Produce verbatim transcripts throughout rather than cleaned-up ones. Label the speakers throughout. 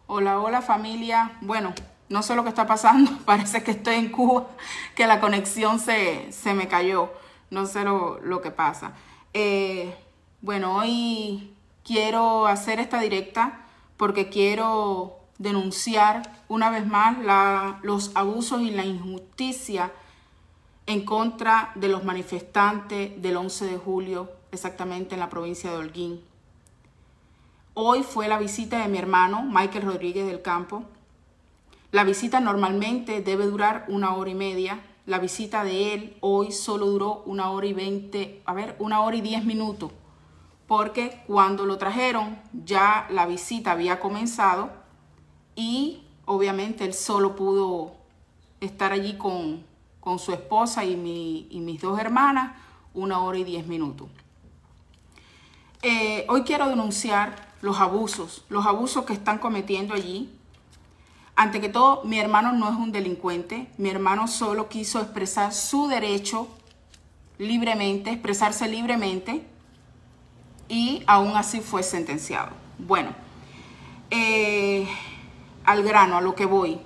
Speaker 1: Hola, hola familia. Bueno, no sé lo que está pasando. Parece que estoy en Cuba, que la conexión se, se me cayó. No sé lo, lo que pasa. Eh, bueno, hoy quiero hacer esta directa porque quiero denunciar una vez más la, los abusos y la injusticia en contra de los manifestantes del once de julio, exactamente en la provincia de Holguín. Hoy fue la visita de mi hermano, Michael Rodríguez del Campo. La visita normalmente debe durar una hora y media. La visita de él hoy solo duró una hora y veinte, a ver, una hora y diez minutos. Porque cuando lo trajeron ya la visita había comenzado y obviamente él solo pudo estar allí con, con su esposa y, mi, y mis dos hermanas una hora y diez minutos. Eh, hoy quiero denunciar los abusos, los abusos que están cometiendo allí. Ante que todo, mi hermano no es un delincuente. Mi hermano solo quiso expresar su derecho libremente, expresarse libremente, y aún así fue sentenciado. Bueno, eh, al grano, a lo que voy.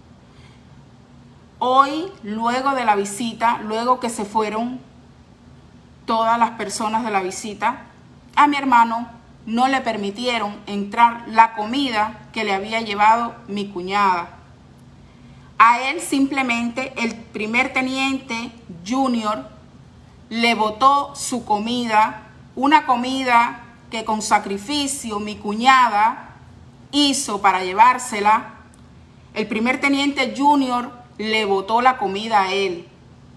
Speaker 1: Hoy, luego de la visita, luego que se fueron todas las personas de la visita, a mi hermano no le permitieron entrar la comida que le había llevado mi cuñada. A él simplemente el primer teniente Junior le botó su comida, una comida que con sacrificio mi cuñada hizo para llevársela. El primer teniente Junior le botó la comida a él.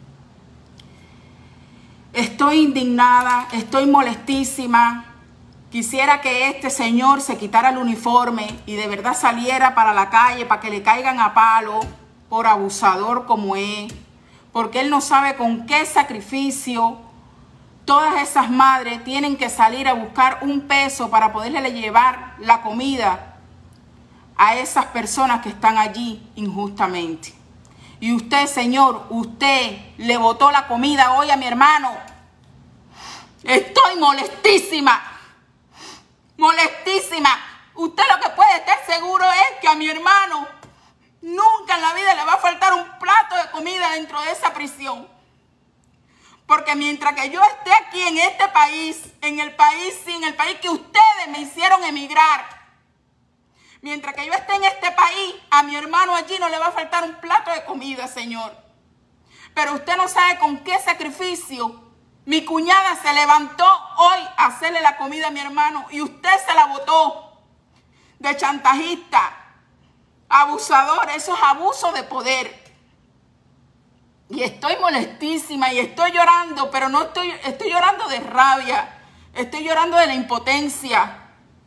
Speaker 1: Estoy indignada, estoy molestísima. Quisiera que este señor se quitara el uniforme y de verdad saliera para la calle para que le caigan a palo por abusador como es. Porque él no sabe con qué sacrificio todas esas madres tienen que salir a buscar un peso para poderle llevar la comida a esas personas que están allí injustamente. Y usted, señor, usted le botó la comida hoy a mi hermano. Estoy molestísima. Molestísima. Usted lo que puede estar seguro es que a mi hermano nunca en la vida le va a faltar un plato de comida dentro de esa prisión. Porque mientras que yo esté aquí en este país, en el país, sí, en el país que ustedes me hicieron emigrar, mientras que yo esté en este país, a mi hermano allí no le va a faltar un plato de comida, señor. Pero usted no sabe con qué sacrificio mi cuñada se levantó hoy a hacerle la comida a mi hermano y usted se la botó de chantajista, abusador. Eso es abuso de poder. Y estoy molestísima y estoy llorando, pero no estoy, estoy llorando de rabia. Estoy llorando de la impotencia.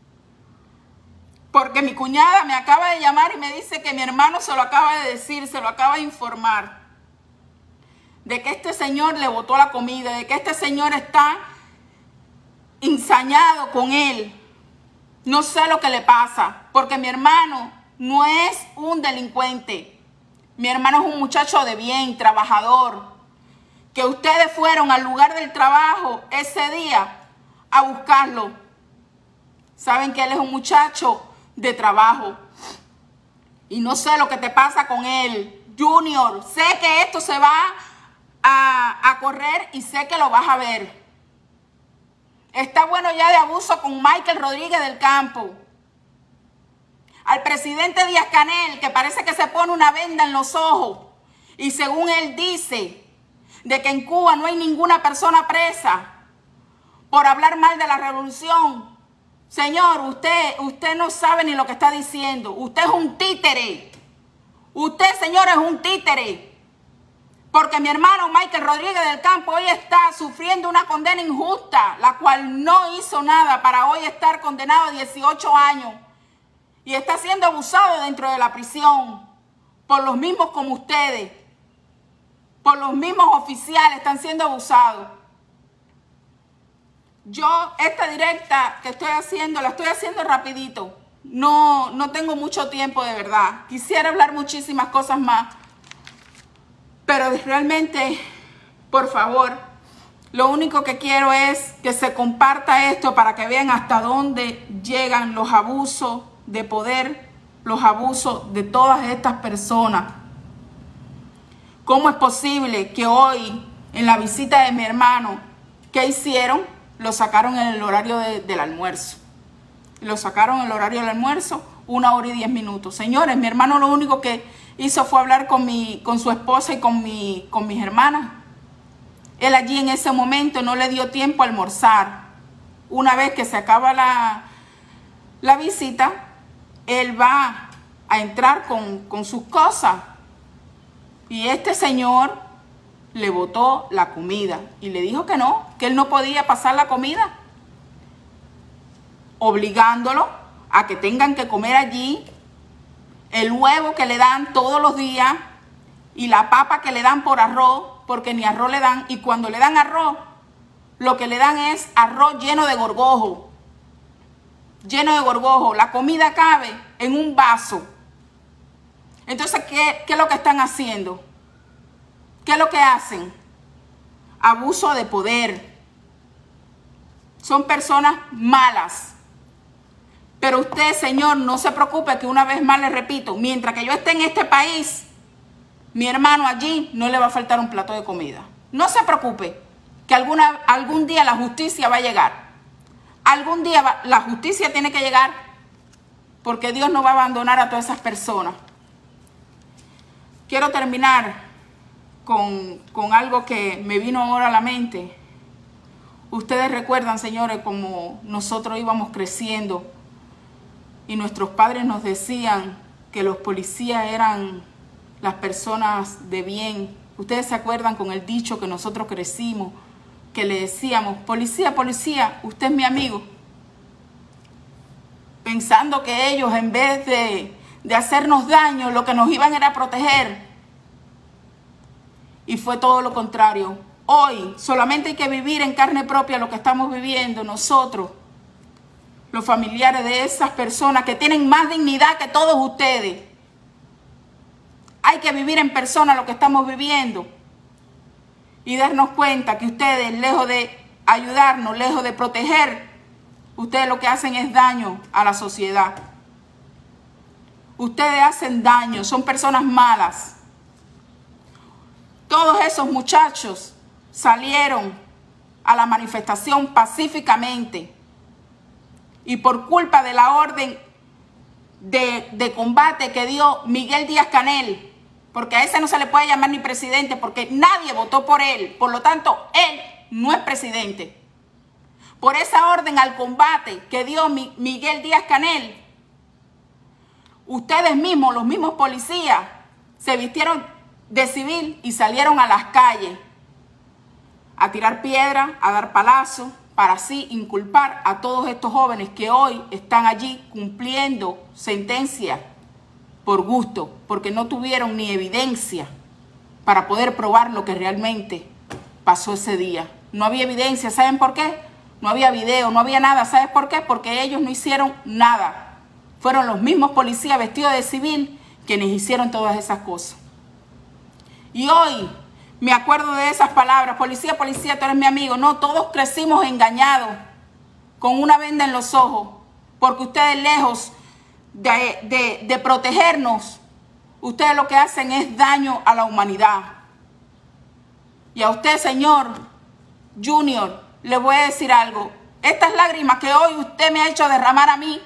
Speaker 1: Porque mi cuñada me acaba de llamar y me dice que mi hermano se lo acaba de decir, se lo acaba de informar. De que este señor le botó la comida, de que este señor está ensañado con él. No sé lo que le pasa, porque mi hermano no es un delincuente. Mi hermano es un muchacho de bien, trabajador. Que ustedes fueron al lugar del trabajo ese día a buscarlo. Saben que él es un muchacho de trabajo. Y no sé lo que te pasa con él. Junior, sé que esto se va a, a correr y sé que lo vas a ver. Está bueno ya de abuso con Michael Rodríguez del Campo. Al presidente Díaz-Canel, que parece que se pone una venda en los ojos. Y según él dice, de que en Cuba no hay ninguna persona presa por hablar mal de la revolución. Señor, usted, usted no sabe ni lo que está diciendo. Usted es un títere. Usted, señor, es un títere. Porque mi hermano Michael Rodríguez del Campo hoy está sufriendo una condena injusta, la cual no hizo nada para hoy estar condenado a dieciocho años. Y está siendo abusado dentro de la prisión por los mismos como ustedes. Por los mismos oficiales están siendo abusados. Yo esta directa que estoy haciendo, la estoy haciendo rapidito. No, no tengo mucho tiempo de verdad. Quisiera hablar muchísimas cosas más. Pero realmente, por favor, lo único que quiero es que se comparta esto para que vean hasta dónde llegan los abusos de poder los abusos de todas estas personas. ¿Cómo es posible que hoy, en la visita de mi hermano, ¿qué hicieron? Lo sacaron en el horario de, del almuerzo. Lo sacaron en el horario del almuerzo, una hora y diez minutos. Señores, mi hermano lo único que hizo fue hablar con, mi, con su esposa y con, mi, con mis hermanas. Él allí en ese momento no le dio tiempo a almorzar. Una vez que se acaba la, la visita, él va a entrar con, con sus cosas. Y este señor le botó la comida y le dijo que no, que él no podía pasar la comida, obligándolo a que tengan que comer allí el huevo que le dan todos los días y la papa que le dan por arroz, porque ni arroz le dan. Y cuando le dan arroz, lo que le dan es arroz lleno de gorgojo, lleno de gorgojo. La comida cabe en un vaso. Entonces, ¿qué, qué es lo que están haciendo? ¿Qué es lo que hacen? Abuso de poder. Son personas malas. Pero usted, señor, no se preocupe, que una vez más le repito, mientras que yo esté en este país, mi hermano allí no le va a faltar un plato de comida. No se preocupe, que alguna, algún día la justicia va a llegar. Algún día va, la justicia tiene que llegar, porque Dios no va a abandonar a todas esas personas. Quiero terminar con, con algo que me vino ahora a la mente. Ustedes recuerdan, señores, como nosotros íbamos creciendo y nuestros padres nos decían que los policías eran las personas de bien. Ustedes se acuerdan con el dicho que nosotros crecimos, que le decíamos, policía, policía, usted es mi amigo. Pensando que ellos, en vez de, de hacernos daño, lo que nos iban era a proteger. Y fue todo lo contrario. Hoy solamente hay que vivir en carne propia lo que estamos viviendo nosotros, los familiares de esas personas que tienen más dignidad que todos ustedes. Hay que vivir en persona lo que estamos viviendo y darnos cuenta que ustedes, lejos de ayudarnos, lejos de proteger, ustedes lo que hacen es daño a la sociedad. Ustedes hacen daño, son personas malas. Todos esos muchachos salieron a la manifestación pacíficamente y por culpa de la orden de, de combate que dio Miguel Díaz-Canel, porque a ese no se le puede llamar ni presidente porque nadie votó por él, por lo tanto él no es presidente. Por esa orden al combate que dio Mi, Miguel Díaz-Canel, ustedes mismos, los mismos policías, se vistieron de civil y salieron a las calles a tirar piedras, a dar palazos, para así inculpar a todos estos jóvenes que hoy están allí cumpliendo sentencia por gusto, porque no tuvieron ni evidencia para poder probar lo que realmente pasó ese día. No había evidencia, ¿saben por qué? No había video, no había nada, ¿sabes por qué? Porque ellos no hicieron nada. Fueron los mismos policías vestidos de civil quienes hicieron todas esas cosas. Y hoy me acuerdo de esas palabras, policía, policía, tú eres mi amigo. No, todos crecimos engañados, con una venda en los ojos, porque ustedes, lejos de, de, de protegernos, ustedes lo que hacen es daño a la humanidad. Y a usted, señor Junior, le voy a decir algo. Estas lágrimas que hoy usted me ha hecho derramar a mí,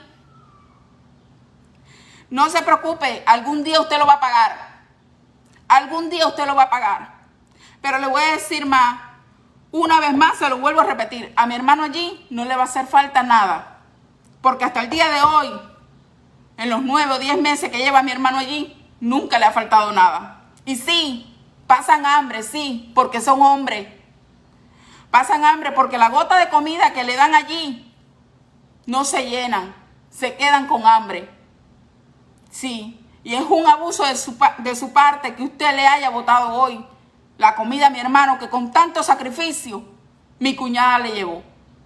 Speaker 1: no se preocupe, algún día usted lo va a pagar. Algún día usted lo va a pagar. Pero le voy a decir más, una vez más se lo vuelvo a repetir, a mi hermano allí no le va a hacer falta nada, porque hasta el día de hoy, en los nueve o diez meses que lleva mi hermano allí, nunca le ha faltado nada. Y sí, pasan hambre, sí, porque son hombres, pasan hambre porque la gota de comida que le dan allí no se llenan, se quedan con hambre, sí, y es un abuso de su, de su parte que usted le haya botado hoy la comida a mi hermano, que con tanto sacrificio mi cuñada le llevó.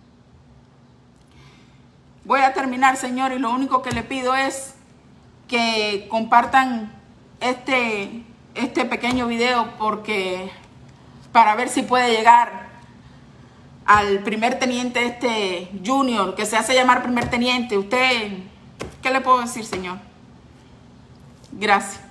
Speaker 1: Voy a terminar, señor, y lo único que le pido es que compartan este, este pequeño video, porque para ver si puede llegar al primer teniente este Junior, que se hace llamar primer teniente. Usted, ¿qué le puedo decir, señor? Gracias.